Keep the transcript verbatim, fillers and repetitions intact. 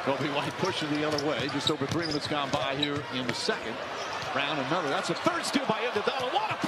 Kobe White pushing the other way. Just over three minutes gone by here in the second round. Another. That's a third steal by Iguodala. What a